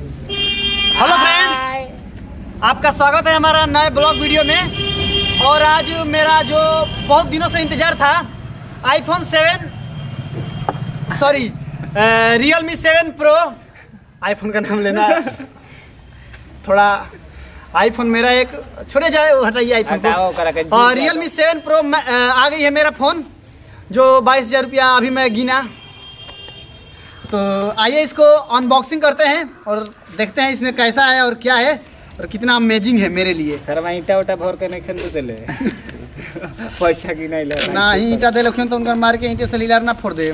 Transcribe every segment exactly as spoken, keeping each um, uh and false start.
Hello friends, आपका स्वागत है हमारा नए ब्लॉग वीडियो में। और आज मेरा जो बहुत दिनों से इंतज़ार था iPhone seven sorry Realme seven pro, iPhone का नाम लेना थोड़ा, आईफोन मेरा एक छोड़े जाए वो हटाइए आईफोन को। और रियलमी सेवन प्रो आ गई है मेरा फ़ोन, जो बाईस हज़ार रुपया अभी मैं गिना। तो आइए इसको अनबॉक्सिंग करते हैं और देखते हैं इसमें कैसा है और क्या है और कितना अमेजिंग है मेरे लिए। सर मैं ईटा उटा भर के नहीं खेलते चले पैसा की नहीं ले ना ही ईटा दे लखिन तो उनका मार के ईंटे से लीलार ना फोड़ दे।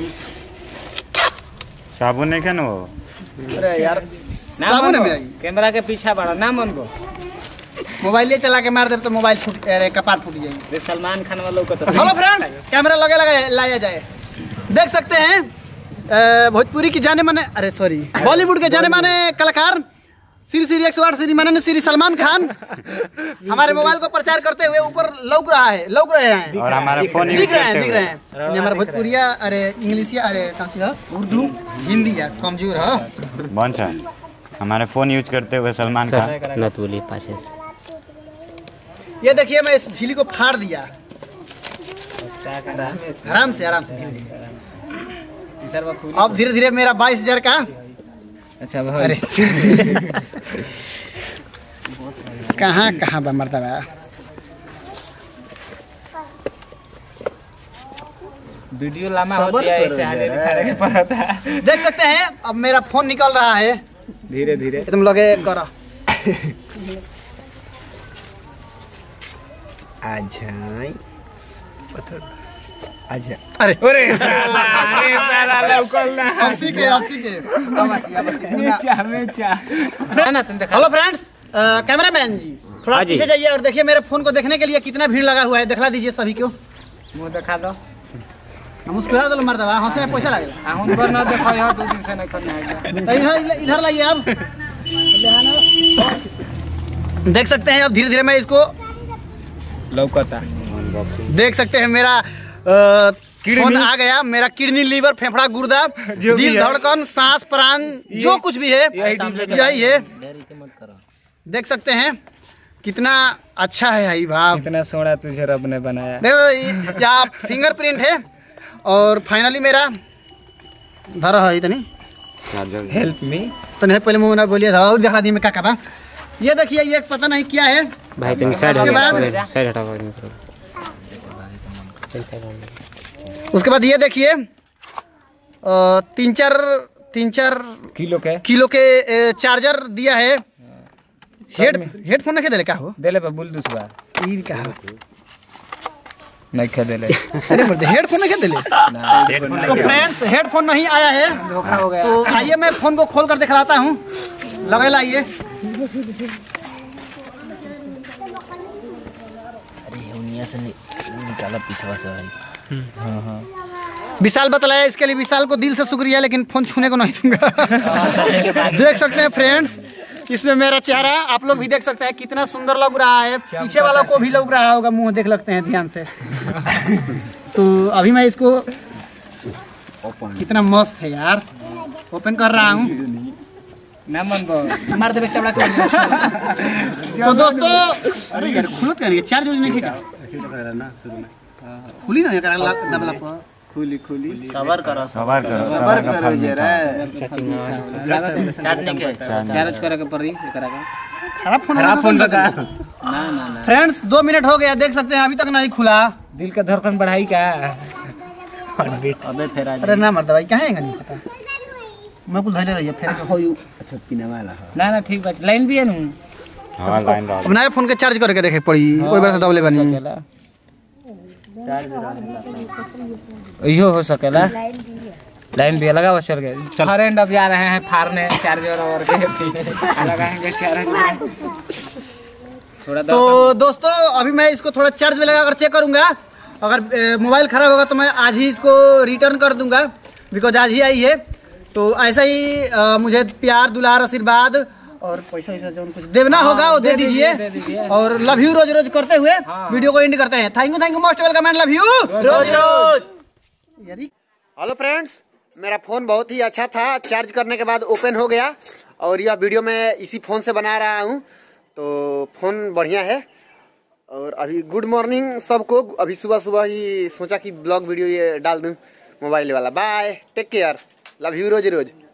साबुन है क्या ना वो? अरे यार साबुन है मेरा, कैमरा के पीछा बड़ा ना मन को मोबाइल ले चला के मार दे तो मोबाइल फूट, अरे कपाट फूट जाएगी। सलमान खान वालों को तो। हेलो फ्रेंड्स, कैमरा लगे लगे लाया जाए। देख सकते हैं भोजपुरी की जाने माने, अरे सॉरी बॉलीवुड के जाने माने कलाकार श्री श्री एक सौ आठ श्री माननीय श्री सलमान खान हमारे मोबाइल को प्रचार करते हुए ऊपर लौक रहा है लौक रहे हैं और हमारा फोन दिख रहे हैं दिख रहे हैं हमारा भोजपुरिया, अरे इंग्लिशिया, अरे कौन सी है, उर्दू हिंदी है कमजोर है। कौन सा हमारे फोन यूज करते हुए सलमान खान मत बोलिए पाछे। ये देखिए मैं इस झिली को फाड़ दिया आराम से आराम से। अब धीरे धीरे मेरा बाईस हजार का, अच्छा अरे कहाँ कहाँ बा मर्दबा। वीडियो लामा होती है ऐसे आगे दिखाने के पड़ता है। देख सकते हैं अब मेरा फोन निकल रहा है धीरे धीरे। तुम लगे करो अच्छा अरे अरे साला अरे साला लौकल ना आपसी के आपसी के अब आसी अब आसी नीचा नीचा ना तुम देखा। हेलो फ्रेंड्स, कैमरामैन जी थोड़ा पीछे जाइए और देखिए मेरे फोन को देखने के लिए कितना भीड़ लगा हुआ है, दिखला दीजिए सभी को। मुंह दिखा दो, मुस्कुरा दो मर्दबा, हंसे में पैसा लगेगा। हम पर ना देखो यहां दो दिन से नहीं करना है। इधर इधर लाइए अब। देख सकते हैं अब धीरे धीरे मैं इसको लौकता देख सकते हैं मेरा फोन आ गया। मेरा किडनी, लीवर, फेफड़ा, गुर्दा, दिल, धड़कन, सांस, प्राण जो कुछ भी है यही है। देख सकते हैं कितना अच्छा है भाई बाप, कितना सोना तुझे रब ने बनाया। देखो यहाँ फिंगरप्रिंट है और फाइनली मेरा धरा है इतनी हेल्प मी तो नहीं, पहले मुँह ना बोलिए था और दिखा दी मैं क्या कहा। ये देखिए ये पता नहीं क्या है भाई, तुम साइड उसके बाद साइड हटाओ। उसके बाद ये देखिए तीन चार तीन चार किलो के किलो के चार्जर दिया है। हेड हेडफोन नहीं दे क्या हो देले पे ब्लूटूथ बा ई का नहीं खे देले। अरे मर्द हेडफोन नहीं देले। तो फ्रेंड्स हेडफोन नहीं आया है, धोखा हो गया। तो आइए मैं फोन को खोल कर दिखलाता हूँ, लगे लाइए। से निकाला पीछवा से भाई। हाँ हाँ विशाल बतलाया, इसके लिए विशाल को दिल से शुक्रिया, लेकिन फोन छूने को नहीं दूंगा। देख सकते हैं फ्रेंड्स इसमें मेरा चेहरा, आप लोग भी देख सकते हैं कितना सुंदर लग रहा है, पीछे वालों को भी लग रहा होगा, मुंह देख लगते हैं ध्यान से। तो अभी मैं इसको कितना मस्त है यार, ओपन कर रहा हूँ ना मन को मार दे कैमरा। तो दोस्तों अरे यार खुलत करेंगे चार्ज नहीं खींचा खुली ना करा दबला पर खुली खुली सबर करो सवार करो सबर करो जरा चार्ज नहीं के चार्ज करे के पड़ी एकरा का खराब फोन खराब फोन लगा ना ना ना। फ्रेंड्स दो मिनट हो गया, देख सकते हैं अभी तक नहीं खुला। दिल का धड़कन बढ़ाई का अबे फेरा अरे ना मर्द भाई कहाँ है नहीं पता, मैं कुछ धैले रही है फिर हो यू। अच्छा पीने वाला है ना ना ठीक बात, लाइन भी है नु। हां लाइन अब नया फोन के चार्ज करके देखे पड़ी, कोई बार से दबले बनी चार्ज इहो हो सकेला। लाइन भी लगा चल गए फ्रेंड अब जा रहे हैं फाड़ने चार्जर और के लगाएंगे चार्ज थोड़ा। तो दोस्तों अभी मैं इसको थोड़ा चार्ज में लगा कर चेक करूंगा, अगर मोबाइल खराब होगा तो मैं आज ही इसको रिटर्न कर दूंगा, बिकॉज आज ही आई है। तो ऐसा ही आ, मुझे प्यार दुलार आशीर्वाद और पैसा वैसा जो कुछ देना होगा वो दे दीजिए। और लव यू रोज रोज करते हुए वीडियो को एंड करते हैं। Thank you thank you most welcome and love you रोज रोज। हेलो फ्रेंड्स, मेरा फ़ोन बहुत ही अच्छा था, चार्ज करने के बाद ओपन हो गया और यह वीडियो मैं इसी फ़ोन से बना रहा हूँ, तो फ़ोन बढ़िया है। और अभी गुड मॉर्निंग सबको। अभी सुबह सुबह ही सोचा कि ब्लॉग वीडियो ये डाल दूँ मोबाइल वाला। Bye, take care, love you रोज रोज।